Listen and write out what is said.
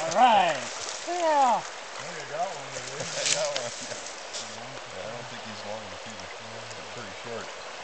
All right. Yeah. I got one. I got one. Yeah, I don't think he's long enough either. Pretty short.